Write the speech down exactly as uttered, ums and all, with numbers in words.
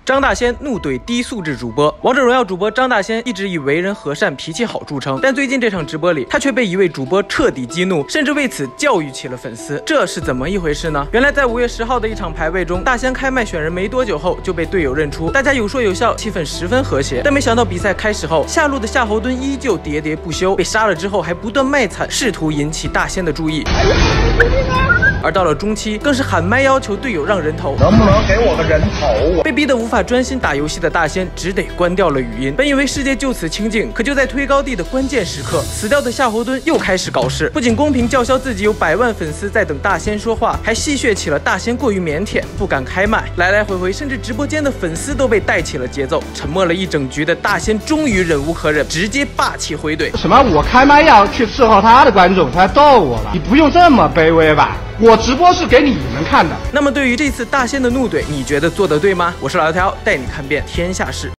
张大仙怒怼低素质主播。王者荣耀主播张大仙一直以为人和善、脾气好著称，但最近这场直播里，他却被一位主播彻底激怒，甚至为此教育起了粉丝。这是怎么一回事呢？原来在五月十号的一场排位中，大仙开麦选人没多久后就被队友认出，大家有说有笑，气氛十分和谐。但没想到比赛开始后，下路的夏侯惇依旧喋喋不休，被杀了之后还不断卖惨，试图引起大仙的注意。而到了中期，更是喊麦要求队友让人头， 能不能给我个人头？ 被逼得无法专心打游戏的大仙只得关掉了语音。本以为世界就此清静，可就在推高地的关键时刻，死掉的夏侯惇又开始搞事，不仅公屏叫嚣自己有百万粉丝在等大仙说话，还戏谑起了大仙过于腼腆，不敢开麦。来来回回，甚至直播间的粉丝都被带起了节奏。沉默了一整局的大仙终于忍无可忍，直接霸气回怼： 什么？我开麦要去伺候他的观众，他逗我了？你不用这么卑微吧？我直播是给你们看的。 那么对于这次大仙的怒怼，你觉得做得对吗？我是老条，带你看遍天下事。